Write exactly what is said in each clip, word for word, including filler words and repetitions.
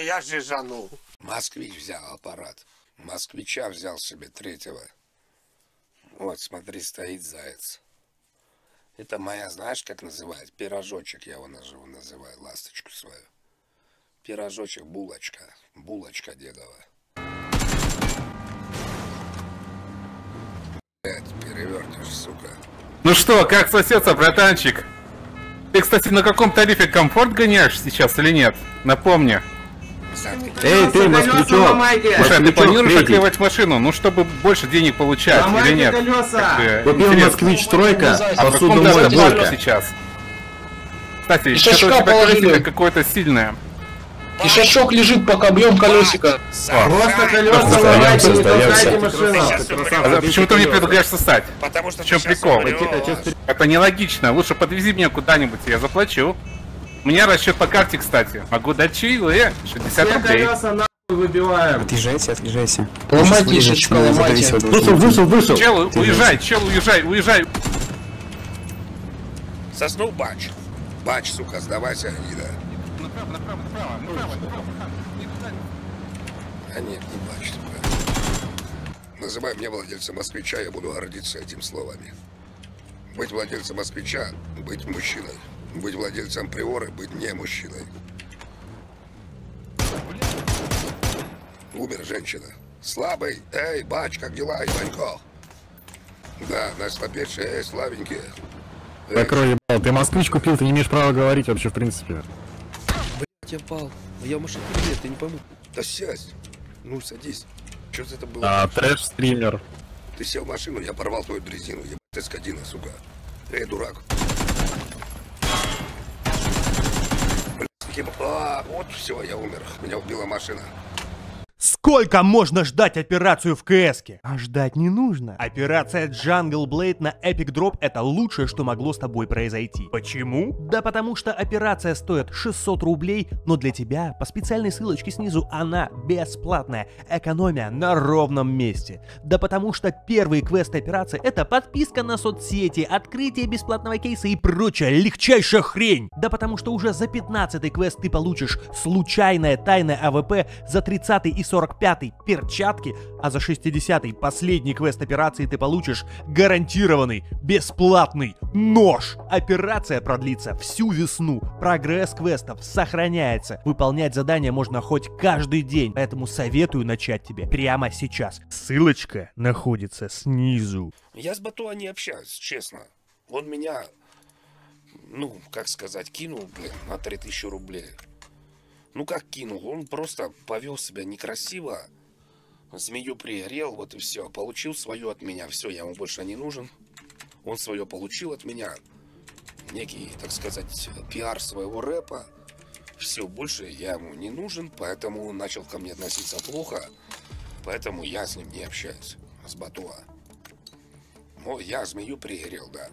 я же жанул. Москвич взял аппарат. Москвича взял себе третьего. Вот, смотри, стоит заяц. Это моя, знаешь, как называют? Пирожочек, я его называю, ласточку свою. Пирожочек, булочка. Булочка дедова. Блять, перевертыш, сука. Ну что, как соседство, братанчик? Ты, кстати, на каком тарифе комфорт гоняешь сейчас или нет? Напомни. Эй, ты, москвичок! Слушай, ты планируешь отклеивать машину, ну чтобы больше денег получать или нет? Купил москвич тройка, а посуду моя двойка. Сейчас. Кстати, что-то у тебя колесико какое-то сильное. Ишачок лежит, пока бьем колесико. Просто колеса ломайте, не толкайте машину. А почему ты мне предлагаешь сосать? Потому что в чем прикол? умрёшь. Это нелогично. Лучше подвези меня куда-нибудь, я заплачу. У меня расчет по карте, кстати. Могу дать чаевые. шестьдесят рублей. Колеса нахуй выбиваем. Отъезжайте, отъезжайте. Ломайте ишачка, ломайте. Вышел, вышел, вышел. Чел, уезжай, чел, уезжай, уезжай. Соснул бач. Бач, сука, сдавайся, гнида. Направо, направо, направо, направо, направо. А нет, не бач, сука. Называй меня владельцем москвича, я буду гордиться этим словами. Быть владельцем москвича, быть мужчиной. Быть владельцем приоры, быть не мужчиной. Умер женщина. Слабый. Эй, бач, как дела, Иванько? Да, наш слабейший, эй, слабенькие. Закрой ебал, ты москвич купил, ты не имеешь права говорить вообще в принципе. Блять, я пал. Я в машине нет, ты не пойму. Да сядь. Ну, садись. Что это было? А, трэш-стример. Ты сел в машину, я порвал твою дрезину. Ебать, ты скотина, сука. Эй, дурак. Блять, а, вот все, я умер. Меня убила машина. Сколько можно ждать операцию в КС-ке? А ждать не нужно. Операция Jungle Blade на Epic Drop — это лучшее, что могло с тобой произойти. Почему? Да потому что операция стоит шестьсот рублей, но для тебя по специальной ссылочке снизу она бесплатная. Экономия на ровном месте. Да потому что первый квест операции — это подписка на соцсети, открытие бесплатного кейса и прочая легчайшая хрень. Да потому что уже за пятнадцатый квест ты получишь случайное тайное АВП, за тридцатый и сорок пятый перчатки, а за шестидесятый последний квест операции ты получишь гарантированный бесплатный нож. Операция продлится всю весну. Прогресс квестов сохраняется. Выполнять задания можно хоть каждый день, поэтому советую начать тебе прямо сейчас. Ссылочка находится снизу. Я с Батуа не общаюсь, честно. Он меня, ну, как сказать, кинул, блин, на три тысячи рублей. Ну как кинул, он просто повел себя некрасиво, змею пригрел, вот и все. Получил свое от меня, все, я ему больше не нужен. Он свое получил от меня, некий, так сказать, пиар своего рэпа. Все, больше я ему не нужен, поэтому он начал ко мне относиться плохо. Поэтому я с ним не общаюсь, с Батуа. О, я змею пригрел, да.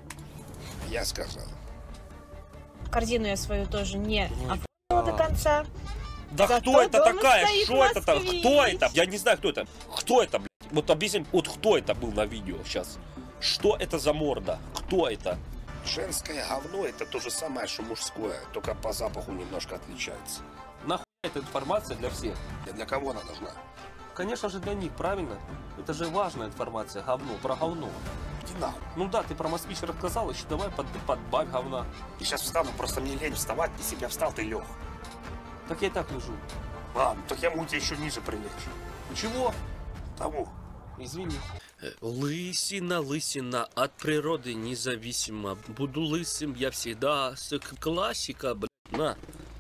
Я сказал. Корзину я свою тоже не оформила до конца. Да Зато кто это дома такая? стоит Что это там? москвич. Кто это? Я не знаю, кто это. Кто это, блядь? Вот объясним, вот кто это был на видео сейчас? Что это за морда? Кто это? Женское говно — это то же самое, что мужское, только по запаху немножко отличается. Нахуй эта информация для всех? И для кого она должна? Конечно же для них, правильно? Это же важная информация, говно, про говно. Иди нахуй. Ну да, ты про москвич рассказал, еще давай под, подбавь говна. Я сейчас встану, просто мне лень вставать, если бы я встал, ты лег. Так я и так лежу. Ладно, так я могу тебя еще ниже прилечь. Чего? Тому. Извини. Лысина, лысина, от природы независимо. Буду лысым я всегда. Классика, блядь, на.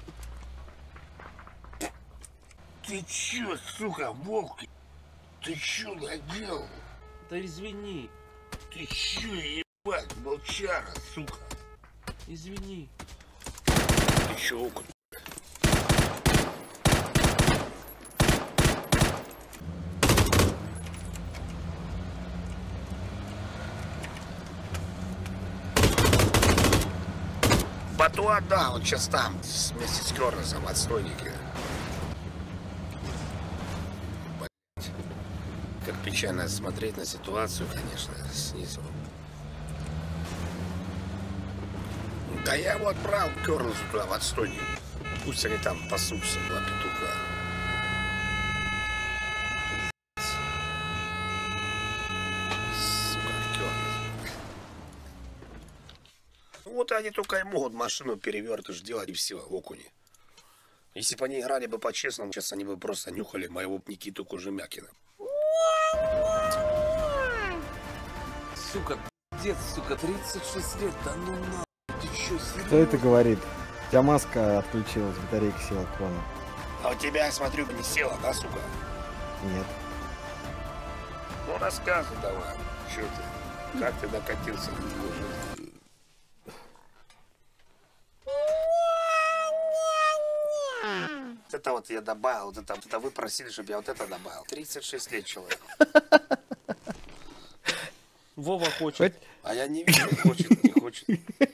Ты че, сука, волк? Ты че наделал? Да извини. Ты че, ебать, волчара, сука? Извини. Ты че, окунь? Батуа, да, он сейчас там, вместе с Кёрнесом, отстойники. Блять. Как печально смотреть на ситуацию, конечно, снизу. Да я его отправил Кёрнесу туда, в отстойник. Пусть они там пасутся, два петуха. Сука, актер. Вот они только и могут машину перевертыш делать и все, окуни. Если бы они играли бы по-честному, сейчас они бы просто нюхали моего Никиту Кожемякина. Сука, дед, сука, тридцать шесть лет, да ну на, ты чё, серьезно? Кто это говорит? У тебя маска отключилась, батарейка села к вам. А у тебя, я смотрю, не села, да, сука? Нет. Ну, рассказывай давай, что ты, как ты докатился до него жизни? Вот это вот я добавил, вот это, вот это вы просили, чтобы я вот это добавил. тридцать шесть лет человек. Вова хочет. А я не вижу, хочет, не хочет.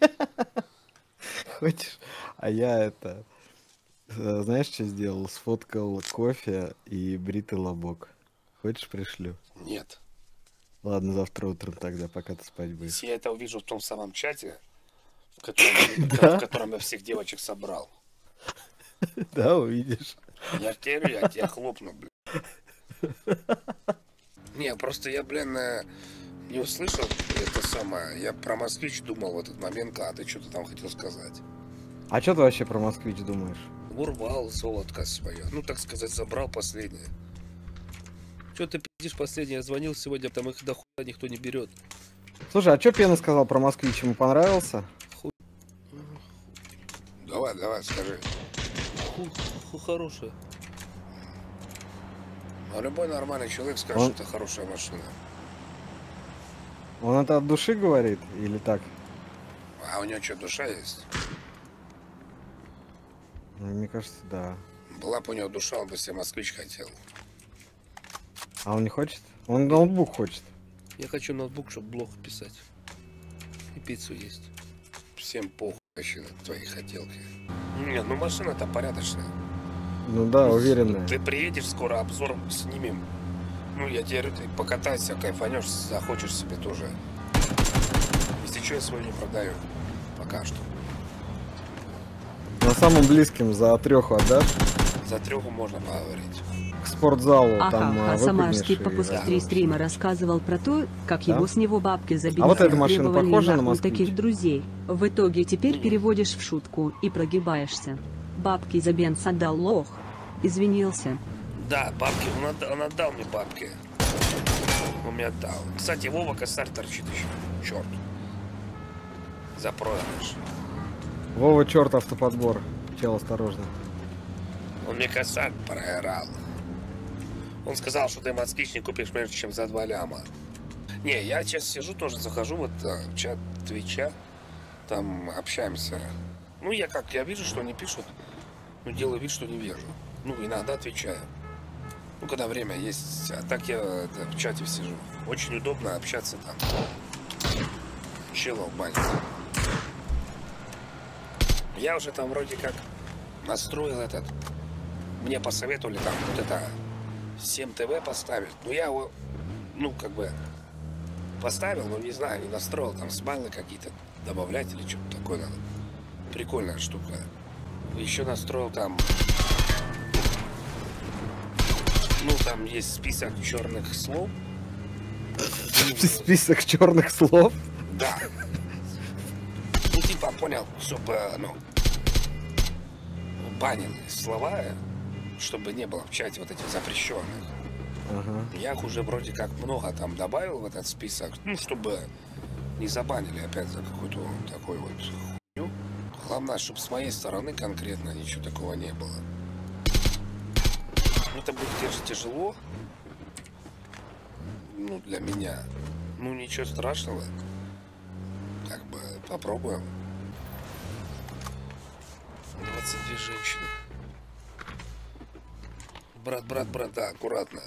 Хочешь? А я это... э, Знаешь, что сделал? Сфоткал кофе и бритый лобок. Хочешь, пришлю? Нет. Ладно, завтра утром тогда, пока ты спать будешь. Если я это увижу в том самом чате, в котором, в котором я всех девочек собрал, Да, увидишь. я тебе, я тебя хлопну, блин. Не, просто я, блин, э, не услышал это самое. Я про Москвич думал в этот момент, а ты что-то там хотел сказать. А что ты вообще про Москвич думаешь? Урвал золотко свое. Ну, так сказать, забрал последнее. Чё ты пиздишь последний? Я звонил сегодня, там их до хуя никто не берет. Слушай, а что Пена сказал про Москвич? Ему понравился? Давай, давай, скажи. Ху, ху хорошая. А любой нормальный человек скажет, Он- что это хорошая машина. Он это от души говорит или так? А у него что, душа есть? Ну, мне кажется, да. Была бы у него душа, он бы себе москвич хотел. А он не хочет? Он ноутбук хочет. Я хочу ноутбук, чтобы блог писать. И пиццу есть. Всем похуй вообще на твои хотелки. Нет, ну машина-то порядочная. Ну да, уверенная. Ты приедешь скоро, обзор снимем. Ну, я тебе говорю, ты покатайся, кайфанешь, захочешь себе тоже. Если что, я свою не продаю. Пока что. На самом близким за треху отдашь? За треху можно поговорить. К спортзалу Ага, там а а, самарский выпрыгнешь и- попуск три да. стрима рассказывал про то, как Да? его с него бабки за бензин А вот эта машина требовали похожа на нахуй «Москвич»? таких друзей. В итоге теперь переводишь в шутку и прогибаешься. Бабки за бенз отдал лох. Извинился. Да, бабки, он, отда- он отдал мне бабки. Он мне отдал. Кстати, Вова косарь торчит еще. Черт. За проигрыш. Вова, черт, автоподбор. Чел, осторожно. Он мне косарь проиграл. Он сказал, что ты москвич не купишь меньше, чем за два ляма. Не, я сейчас сижу, тоже захожу вот э, в чат Твича. Там общаемся. Ну, я как, я вижу, что они пишут. Ну, делаю вид, что не вижу. Ну, иногда отвечаю. Ну, когда время есть. А так я да, в чате сижу. Очень удобно общаться там. Челов банить. Я уже там вроде как настроил этот. Мне посоветовали там вот это семь ТВ поставить. Ну, я его, ну, как бы поставил, но не знаю, не настроил. Там смайлы какие-то добавлять или что-то такое надо. Прикольная штука. Еще настроил там. Ну, там есть список черных слов. Список черных слов? Да. Ну, типа, понял, чтобы, ну, банили слова, чтобы не было в чате вот этих запрещенных. Ага. Я их уже вроде как много там добавил в этот список, ну, чтобы не забанили опять за какую-то такую вот хуйню. Главное, чтобы с моей стороны конкретно ничего такого не было. Это будет конечно, тяжело. Ну, для меня. Ну, ничего страшного. Как бы попробуем. двадцать две женщины. Брат, брат, брат, да, аккуратно.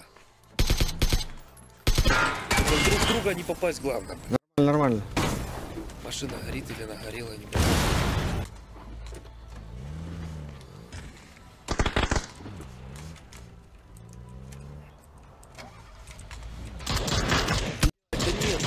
Только друг друга не попасть, главное. Нормально. Машина горит или она горела, не понимаю. Да нет.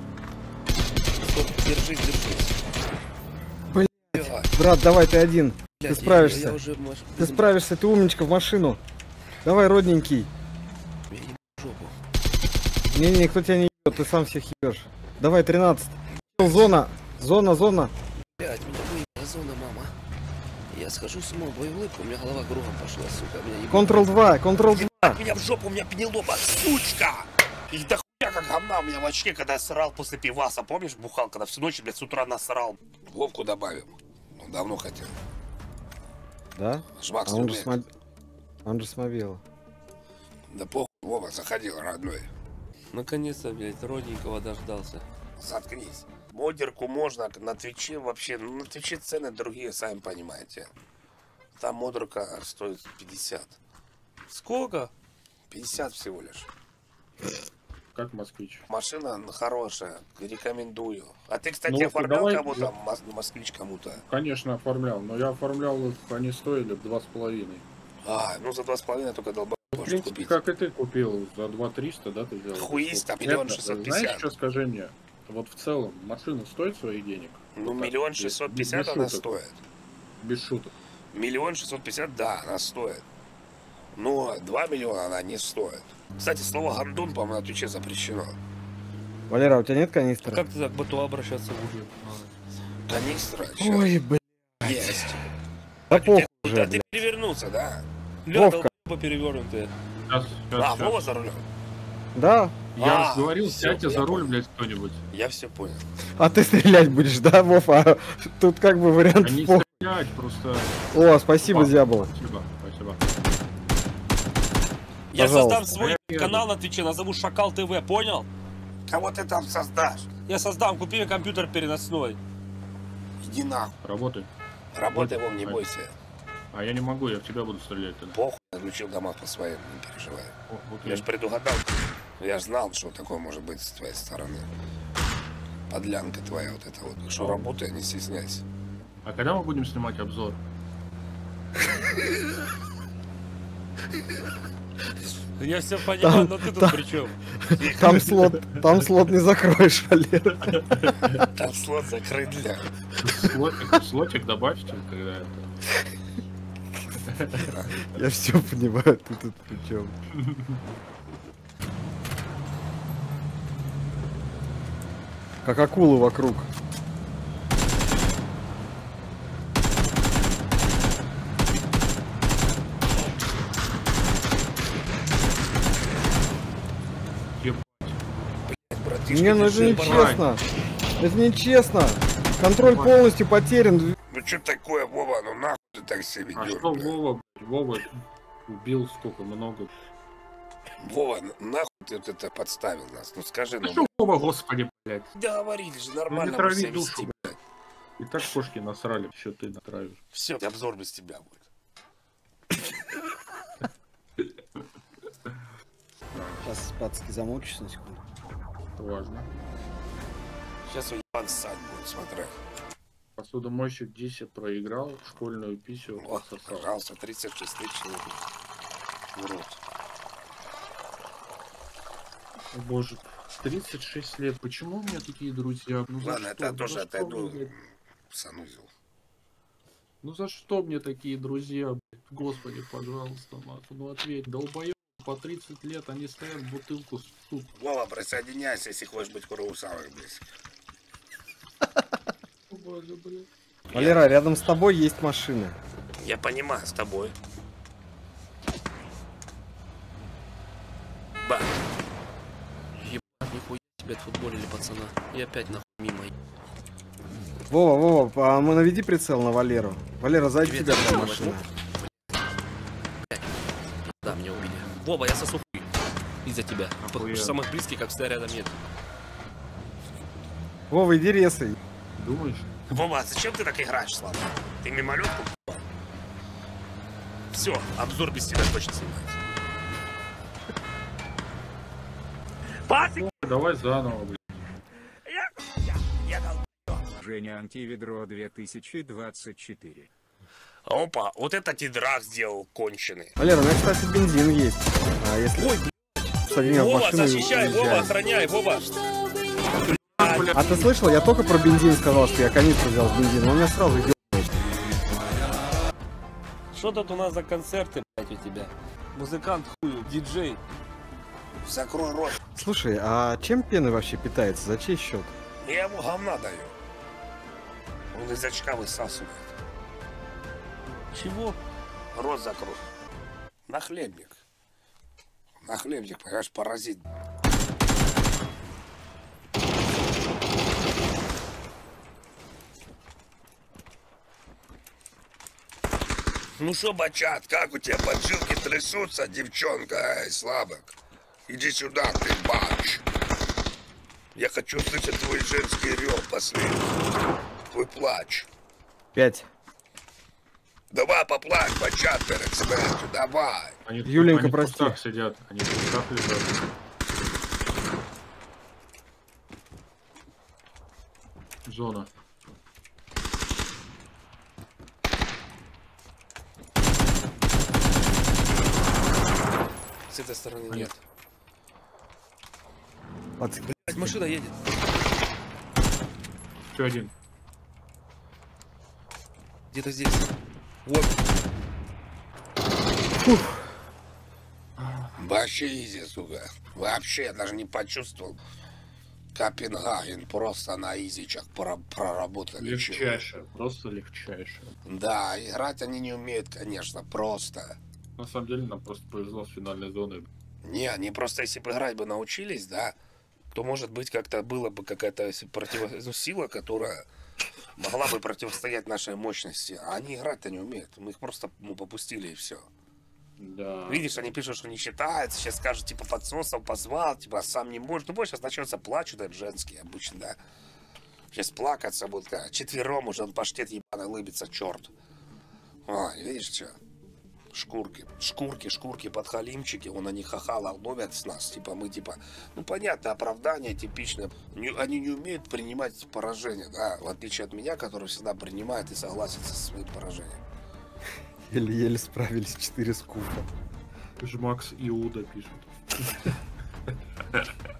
Стоп, держись, держись. Блядь. Брат, давай ты один. Ты справишься. Я, я уже, маш... Ты справишься, ты умничка, в машину. Давай, родненький. Я ебу жопу. Не-не, кто тебя не ебет, ты сам всех ебешь. Давай, тринадцать. Зона, зона, зона. Блять, меня выебала зона, мама. Я схожу с ума, улыбку, у меня голова кругом пошла, сука. Меня Контрол два, контрол два. Меня в жопу, у меня пенелопа, сучка! И да хуя как говна у меня в очке, когда я срал после пиваса. Помнишь, бухал, когда всю ночь, блядь, с утра насрал. Вовку добавим. Ну, давно хотел. Да? Жмак А он же, с с моб... он же с мобила. Да похуй, Вова, заходил, родной. Наконец-то, блядь, родненького дождался. Заткнись. Модерку можно на Твиче вообще, ну, на Твиче цены другие, сами понимаете. Там модерка стоит пятьдесят. Сколько? пятьдесят всего лишь. Как москвич. Машина хорошая, рекомендую. А ты, кстати, Ну, оформлял давай- кому-то, мос- москвич кому-то? Конечно, оформлял, но я оформлял их, они стоили два с половиной. А, ну за два с половиной только долбоеб В может принципе, купить. как и ты купил, за два триста, да, ты взял? Хуист, а Вот миллион это, шестьсот Знаешь, пятьдесят. что скажи мне? Вот в целом, машина стоит своих денег? Ну, Вот так, миллион без- шестьсот без пятьдесят она шуток. стоит. Без шуток. Миллион шестьсот пятьдесят, да, она стоит. Но два миллиона она не стоит. Кстати, слово гандон, по-моему, на Твиче запрещено. Валера, у тебя нет канистра? Как ты так к боту обращаться будешь? Канистра, Ой, блядь. есть. Да похуй Да уже, ты блядь. перевернулся, да? Ля, Вовка. долбоёбы перевернутые. Сейчас, сейчас, А, сейчас. Вова за рулем. Да? Я А, же говорил, всё, сядьте я за руль, понял. блядь, кто-нибудь. Я все понял. А ты стрелять будешь, да, Вов? А тут как бы вариант Они похуй. стрелять просто... О, спасибо, О. Зябл. Спасибо, спасибо. Я Пожалуйста. создам свой канал на Твиче, назову Шакал ТВ, понял? Кого ты там создашь? Я создам, купи мне компьютер переносной. Иди нахуй. Работай. Работай, Вов, не бойся. А я не могу, я в тебя буду стрелять тогда. Похуй, отключил дома по своим, не переживай. О, окей. Я же предугадал. Я же знал, что такое может быть с твоей стороны. Подлянка твоя вот эта вот. Что работай, не стесняйся. А когда мы будем снимать обзор? Я все понимаю, но ты тут при чем? Там слот, там слот не закроешь, Валера. Там слот закрыт для... Слотик, слотик добавьте, когда это... Я все понимаю, ты тут при чем? Как акулы вокруг. Братишка, Не, ну это держи, нечестно. Это нечестно. Контроль полностью потерян. Ну что такое, Вова, ну нахуй ты так себя А ведешь, что блядь? Вова, блядь, Вова убил столько, много. Вова, нахуй ты вот это подставил нас? Ну скажи, А ну, что Вова, господи, блядь. да говорили же, Ну не нормально трави себя душу, вести. блядь. И так кошки насрали, еще ты натравишь. Все, обзор без тебя будет. Сейчас пацки замучишься на секунду. Это важно. Сейчас уебан ссать будет, смотри. Посудомойщик Диси проиграл, школьную писю Вот, отсосал. пожалуйста, тридцать шесть тысяч человек. Урод. О боже, тридцать шесть лет, почему у меня такие друзья? Ну, за Ладно, что? это я Ну, тоже за что отойду мне, блядь? в санузел. Ну за что мне такие друзья, блядь? Господи, пожалуйста, Мат, ну ответь, долбоёб, по тридцать лет они стоят бутылку с суп. Вова, присоединяйся, если хочешь быть куру самых близких. О боже, блядь. Валера, рядом с тобой есть машина. Я понимаю, с тобой. Ба. Ебать, нихуя тебя отфутболили, пацана. И опять нахуй мимо. Вова, Вова, а мы наведи прицел на Валеру. Валера, сзади Привет, тебя я там возьму. машина. Да, меня убили. Вова, я сосу хуй. Из-за тебя. Охуенно. Самых близких, как всегда, рядом нет. Вова, иди резай. Думаешь? Вова, а зачем ты так играешь, Слава? Ты мимолетку? Все, обзор без тебя точно снимается. Пасик! Давай заново, блядь. Женя Антиведро две тысячи двадцать четыре. Опа, вот это тидрак сделал конченый. Валера, у меня, кстати, бензин есть. А если... Ой, Садимся в Вова, машину и защищай, Вова, уезжаем. охраняй, Вова. А ты слышал? Я только про бензин сказал, что я канистру взял с бензином. Он меня сразу идет. Что тут у нас за концерты, блядь, у тебя? Музыкант хуй, диджей. Закрой рот. Слушай, а чем пена вообще питается? За чей счет? Я ему говна даю. Он из очка высасывает. Чего? Рот закрой. Нахлебник. Нахлебник, понимаешь, паразит. Ну что, бачат, как у тебя поджилки трясутся, девчонка, эй, слабок? Иди сюда, ты бач. Я хочу слышать твой женский рев последний. Твой плач. Пять. Давай поплачь, бачат, перед смертью, давай. Они, Юленька, они прости. в кустах сидят, они в кустах лежат. Зона. С этой стороны Нет. нет. Пацаны. Блядь, машина едет. Еще один. Где-то здесь. Вот. Вообще изи, сука. Вообще, я даже не почувствовал. Копенгаген просто на изичах проработали. Легчайшее, просто легчайшее. Да, играть они не умеют, конечно, просто. На самом деле нам просто повезло с финальной зоной. Не, они просто, если бы играть бы научились, да, то, может быть, как-то было бы какая-то против... ну, сила, которая могла бы противостоять нашей мощности. А они играть-то не умеют. Мы их просто ну, попустили и все. Да. Видишь, они пишут, что не считается. Сейчас скажут, типа, подсосом позвал, типа, а сам не может. Ну, сейчас начнется плачут, это женские обычно, да. Сейчас плакаться будут, да. Четвером уже он паштет ебаный лыбится, черт. Ой, видишь, что? Шкурки, шкурки, шкурки, подхалимчики, он они хахала ловят с нас, типа мы типа, ну понятно, оправдание типичное, не, они не умеют принимать поражение, да, в отличие от меня, который всегда принимает и согласится со своим поражением. Еле-еле справились, четыре скуфа. Жмакс Иуда пишет.